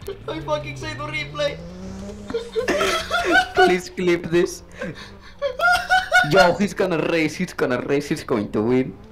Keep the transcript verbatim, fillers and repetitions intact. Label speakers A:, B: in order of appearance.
A: I fucking say to replay.
B: Please clip this. Yo, he's gonna race, he's gonna race, he's going to win.